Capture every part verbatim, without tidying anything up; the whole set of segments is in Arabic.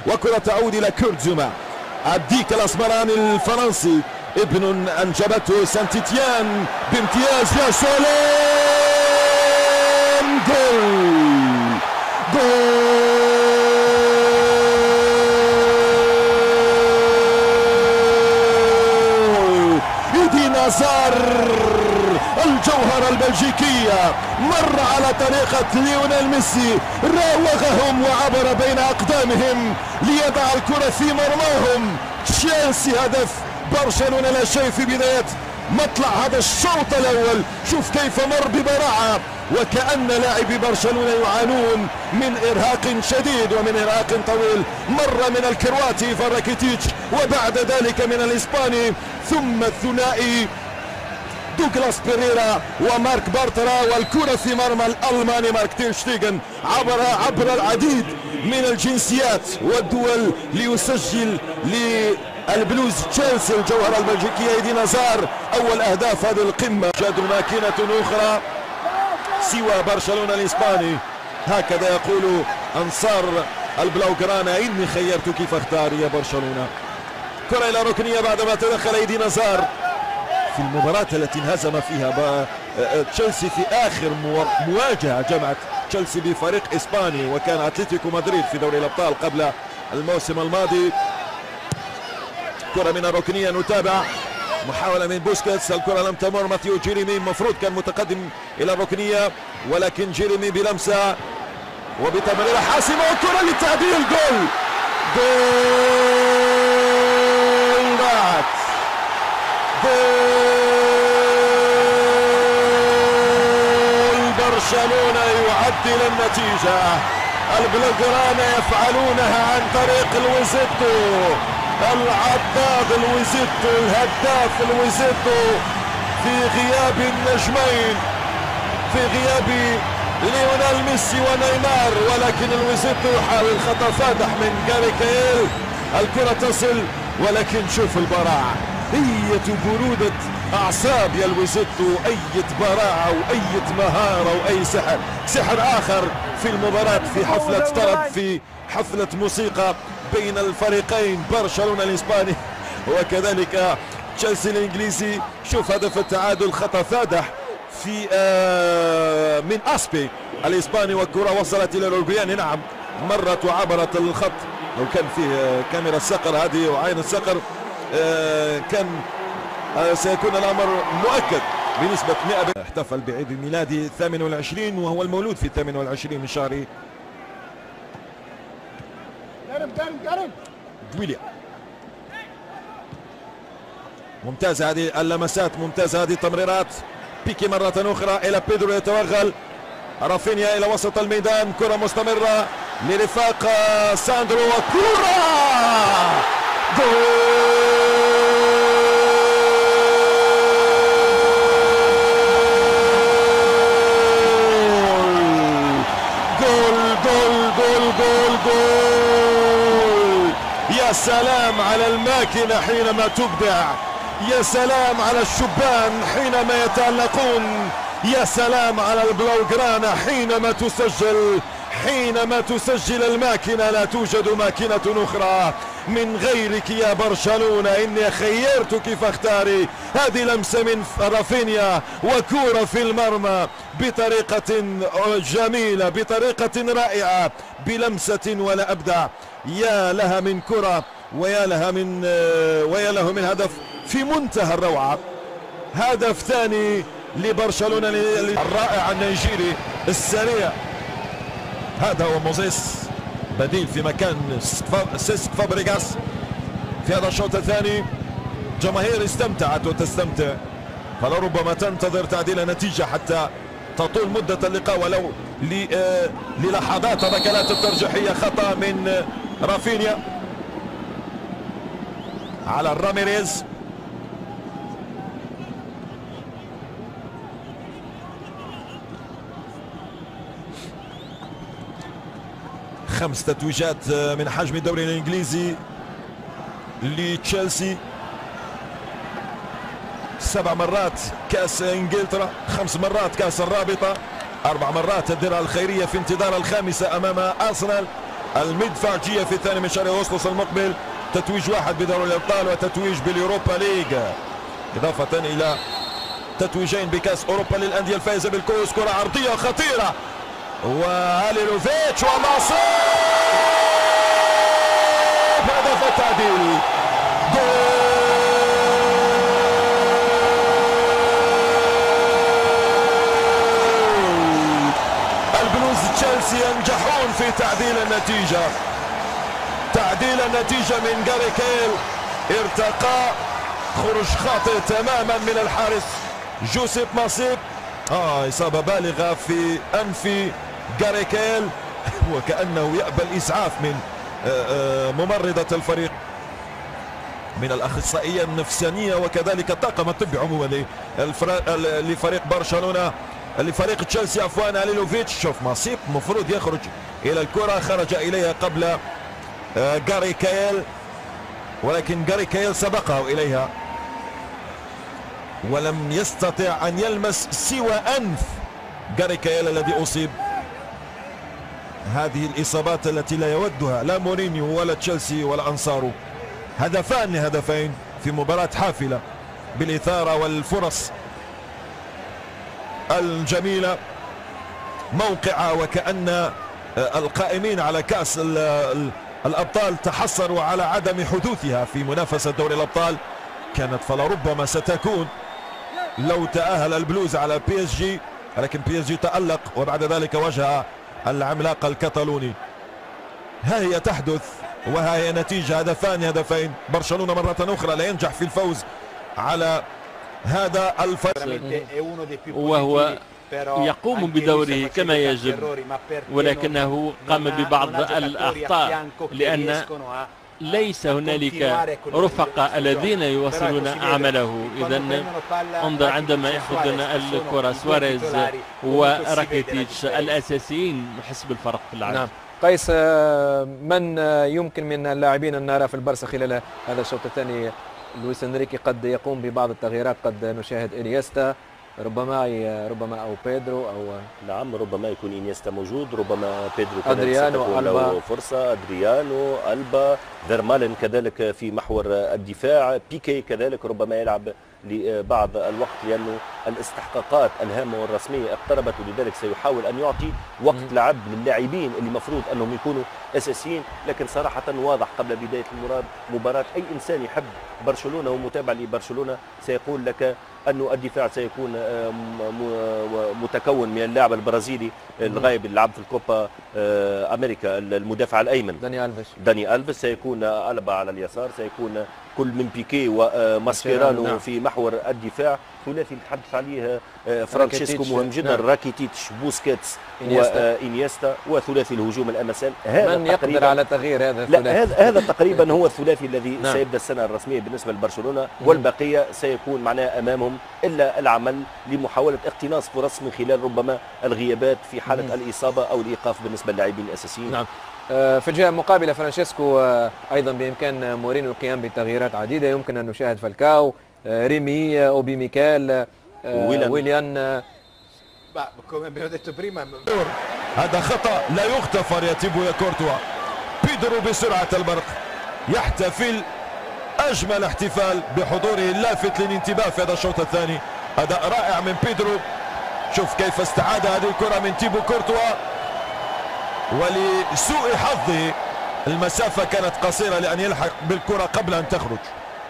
وكرة تعود إلى كورت زوما. الديك الأسمراني الفرنسي ابن أنجبته سانت إتيان بامتياز. يا سلام، جول جول إيدين هازار الجوهرة البلجيكية مر على طريقة ليونيل ميسي، راوغهم وعبر بين أقدامهم ليضع الكرة في مرماهم. تشيلسي هدف، برشلونة لا شيء في بداية مطلع هذا الشوط الأول. شوف كيف مر ببراعة، وكأن لاعبي برشلونة يعانون من إرهاق شديد ومن إرهاق طويل. مر من الكرواتي فراكيتيتش وبعد ذلك من الإسباني، ثم الثنائي دوغلاس بيريرا ومارك بارترا، والكرة في مرمى الألماني مارك تير شتيغن. عبر عبر العديد من الجنسيات والدول ليسجل للبلوز تشيلسي الجوهرة البلجيكية إيدين هازار أول أهداف هذه القمة. جاد ماكينة أخرى سوى برشلونة الإسباني، هكذا يقول أنصار البلاوغرانا: إني خيرتك فاختار يا برشلونة. كرة إلى ركنية بعدما تدخل إيدين هازار في المباراة التي انهزم فيها تشيلسي في آخر مواجهة جمعت تشيلسي بفريق إسباني، وكان أتلتيكو مدريد في دوري الأبطال قبل الموسم الماضي. كرة من الركنية، نتابع محاولة من بوسكيتس، الكرة لم تمر. ماثيو جيريمي المفروض كان متقدم إلى الركنية، ولكن جيريمي بلمسة وبتمريرة حاسمة وكرة للتعديل. جول جول ضاعت، جول برشلونة يعدل النتيجة. البلوغرانا يفعلونها عن طريق الويزيتو العضاد، الويزيتو الهداف الويزيتو في غياب النجمين، في غياب ليونيل ميسي ونيمار، ولكن الويزيتو يحاول خطأ فادح من جاري كايل. الكرة تصل، ولكن شوف البراعة، أية برودة أعصاب يا الويزيتو، أية براعة وأية مهارة وأي سحر، سحر آخر في المباراة، في حفلة طرب، في حفلة موسيقى بين الفريقين برشلونة الإسباني وكذلك تشيلسي الإنجليزي. شوف هدف التعادل، خطأ فادح في آه من أسبي الإسباني، والكرة وصلت إلى الأوروغواياني. نعم مرت وعبرت الخط، لو كان فيه كاميرا الصقر هذه وعين الصقر آه كان آه سيكون الأمر مؤكد بنسبة مئة. احتفل بعيد الميلادي الثامن والعشرين، وهو المولود في الثامن والعشرين من شهر جويليا. ممتازة هذه اللمسات، ممتازة هذه التمريرات. بيكي مرة أخرى إلى بيدرو، يتوغل رافينيا إلى وسط الميدان، كرة مستمرة لرفاق ساندرو وكرة جول جول جول جول جول جول. يا سلام على الماكينة حينما تبدع، يا سلام على الشبان حينما يتألقون، يا سلام على البلاوغرانا حينما تسجل، حينما تسجل الماكينة. لا توجد ماكينة أخرى من غيرك يا برشلونة، إني خيرتك فاختاري. هذه لمسة من رافينيا وكورة في المرمى بطريقة جميلة، بطريقة رائعة، بلمسة ولا أبدع. يا لها من كرة، ويا لها من ويا له من هدف في منتهى الروعة. هدف ثاني لبرشلونة الرائع النيجيري السريع، هذا هو موزيس، بديل في مكان سيسك فابريغاس في هذا الشوط الثاني. جماهير استمتعت وتستمتع، فلربما تنتظر تعديل النتيجة حتى تطول مدة اللقاء ولو للحظات. ركلات الترجيحية خطأ من رافينيا على راميريز. خمس تتويجات من حجم الدوري الانجليزي لتشيلسي، سبع مرات كاس انجلترا، خمس مرات كاس الرابطة، اربع مرات الدرع الخيرية في انتظار الخامسة امام ارسنال. المدفعجية في الثاني من شهر أغسطس المقبل، تتويج واحد بدوري الأبطال وتتويج باليوروبا ليج، إضافة إلى تتويجين بكأس أوروبا للأندية الفائزة بالكؤوس. كرة عرضية خطيرة وهاليلوفيتش ومصيب هدف التعديل. البلوز تشيلسي ينجحون في تعديل النتيجة، تعديل النتيجة من جاري كيل، ارتقاء خروج خاطئ تماما من الحارس جوزيف ماسيب، اه اصابة بالغة في انف جاري كيل وكأنه يأبى الاسعاف من ممرضة الفريق، من الاخصائية النفسانية وكذلك الطاقم الطبي عموما لفريق برشلونة لفريق تشيلسي عفوا. هاليلوفيتش شوف ماسيب المفروض يخرج الى الكرة، خرج اليها قبل جاري كيل ولكن جاري كيل سبقه اليها ولم يستطع ان يلمس سوى انف جاري كيل الذي اصيب. هذه الاصابات التي لا يودها لا مورينيو ولا تشيلسي ولا انصاره. هدفان لهدفين في مباراة حافلة بالاثارة والفرص الجميلة، موقعة وكأن القائمين على كأس الأبطال تحسروا على عدم حدوثها في منافسة دوري الأبطال. كانت فلربما ستكون لو تأهل البلوز على بي اس جي، ولكن بي اس جي تألق وبعد ذلك واجه العملاق الكتالوني. ها هي تحدث وها هي نتيجة، هدفان هدفين. برشلونة مرة أخرى لا ينجح في الفوز على هذا الفريق وهو يقوم بدوره كما يجب، ولكنه قام ببعض الأخطاء لأن ليس هنالك رفقاء الذين يواصلون عمله. إذا انظر عندما يأخذون الكرة سواريز وراكيتيتش الأساسيين نحس بالفرق في اللعب. نعم. قيس، من يمكن من اللاعبين أن نرى في البرسا خلال هذا الشوط الثاني؟ لويس انريكي قد يقوم ببعض التغييرات، قد نشاهد إنيستا ربما ربما او بيدرو او نعم ربما يكون انيستا موجود، ربما بيدرو ادريانو له فرصه، ادريانو البا فيرمالن كذلك في محور الدفاع، بيكي كذلك ربما يلعب لبعض الوقت لانه الاستحقاقات الهامه والرسميه اقتربت، ولذلك سيحاول ان يعطي وقت لعب للاعبين اللي المفروض انهم يكونوا اساسيين. لكن صراحه واضح قبل بدايه المباراه اي انسان يحب برشلونه ومتابع لبرشلونه سيقول لك أنه الدفاع سيكون متكون من اللاعب البرازيلي الغايب اللي لعب في الكوبا أمريكا، المدافع الأيمن داني ألفيش داني ألفيش سيكون ألبا على اليسار، سيكون كل من بيكي وماسكيرانو نعم. في محور الدفاع. ثلاثي اللي تحدث عليه فرانشيسكو مهم جدا، نعم. راكيتيتش بوسكيتس وإنيستا، وثلاثي الهجوم الأمثال. هذا من يقدر على تغيير هذا الثلاثي؟ لا هذا هذا تقريبا هو الثلاثي الذي نعم. سيبدأ السنة الرسمية بالنسبة لبرشلونة، والبقية سيكون معناه أمامهم إلا العمل لمحاولة اقتناص فرص من خلال ربما الغيابات في حالة مم. الإصابة أو الإيقاف بالنسبة للاعبين الأساسيين. نعم. في الجهة المقابلة فرانشيسكو أيضا بإمكان مورينيو القيام بتغييرات عديدة، يمكن أن نشاهد فالكاو، ريمي، أوبي ميكال، ويليان, ويليان. هذا خطأ لا يغتفر يا تيبو كورتوا. بيدرو بسرعة البرق يحتفل أجمل احتفال بحضوره اللافت للانتباه في هذا الشوط الثاني. أداء رائع من بيدرو، شوف كيف استعاد هذه الكرة من تيبو كورتوا، ولسوء حظه المسافة كانت قصيرة لأن يلحق بالكرة قبل أن تخرج،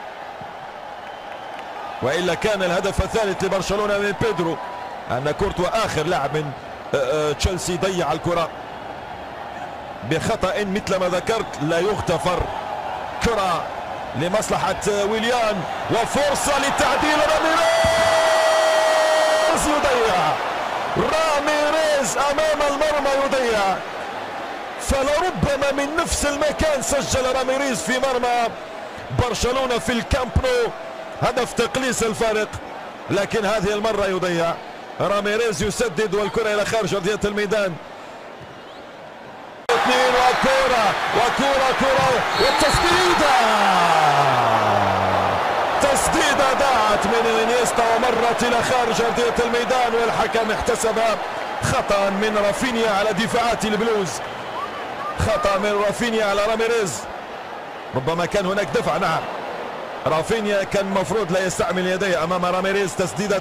وإلا كان الهدف الثالث لبرشلونة من بيدرو. أن كورتوا آخر لاعب من تشيلسي ضيع الكرة بخطأ مثل ما ذكرت لا يغتفر. كرة لمصلحة ويليان وفرصة للتعديل، راميريز يضيع، راميريز أمام المرمى يضيع. فلربما من نفس المكان سجل راميريز في مرمى برشلونة في الكامب نو هدف تقليص الفارق، لكن هذه المرة يضيع. راميريز يسدد والكرة إلى خارج أرضية الميدان. اثنين وكرة وكرة كرة والتسديدة، تسديدة ضاعت من انيستا ومرت إلى خارج أرضية الميدان، والحكم احتسب خطأ من رافينيا على دفاعات البلوز. خطأ من رافينيا على راميريز. ربما كان هناك دفع. نعم رافينيا كان مفروض لا يستعمل يديه امام راميريز. تسديدة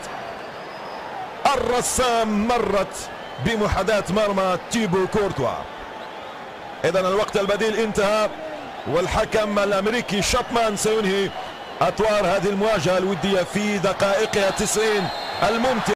الرسام مرت بمحاذاة مرمى تيبو كورتوا. اذا الوقت البديل انتهى والحكم الامريكي شابمان سينهي اطوار هذه المواجهة الودية في دقائقها التسعين الممتعة.